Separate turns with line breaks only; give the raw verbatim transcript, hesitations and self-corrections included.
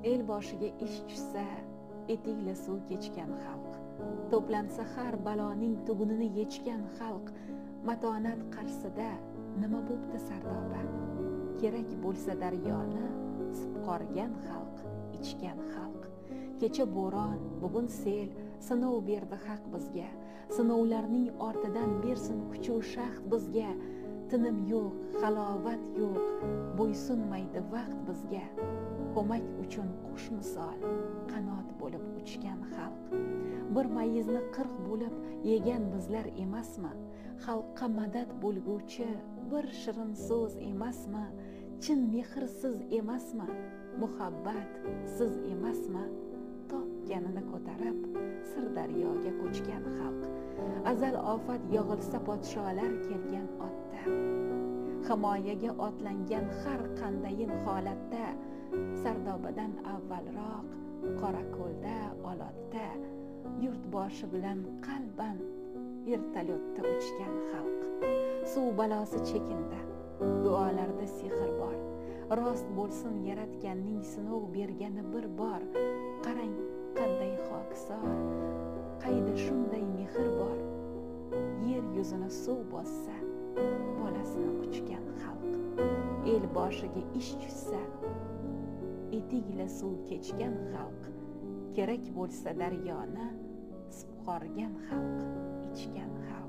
El boshiga ish tushsa, etikli suv kechgan xalq, to'plansa har baloning tugunini yechgan xalq, matonat qarshisida nima bo'pti sardoba? Kerak bo'lsa daryoni sipqorgan xalq, ichgan xalq. Kecha bo'ron, bugun sel, sinov berdi haq bizga. Sinovlarning ortidan bersin kuch va shaxt bizga. Tinim yo'q, halovat yo'q, bo'ysunmaydi vaqt bizga. Ko'mak uchun qush misol qanot bo'lib uchgan xalq. Bir mayizni qirq bo'lib yegan bizlar emasmi? Xalqqa madad bo'lguvchi bir shirin so'z emasmi? Chin mehr siz emasmi? Muhabbat siz emasmi? Topganini ko'tarib Sirdaryoga ko'chgan xalq. Azal ofat yog'ilsa podsholar kelgan otda. Himoyaga otlangan har qandayin holatda, Sardobadan avvalroq Qorako'lda, Olotda, yurtboshi bilan qalban vertolyotda uchgan xalq. Suv balosi chekindi, duolarda sehr bor. Rost bo'lsin yaratganning sinov bergani bir bor. Qarang qanday xokisor, qayda shunday mehr bor. Yer yuzini suv bossa, bolasini quchgan xalq. El boshiga ish tushsa, etikli suv kechgan xalq. Kerak bo'lsa daryoni sipqorgan xalq, ichgan xalq.